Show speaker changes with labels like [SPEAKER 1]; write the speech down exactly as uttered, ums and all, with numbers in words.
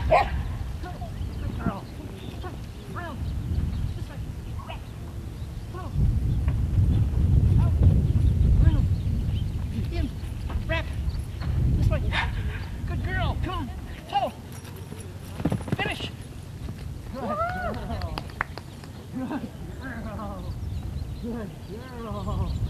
[SPEAKER 1] Good girl. Round. This way. Go. Out. Round. In. Wrap. This way. Good girl. Come on. Toe. Finish. Good girl. Good girl. Good girl.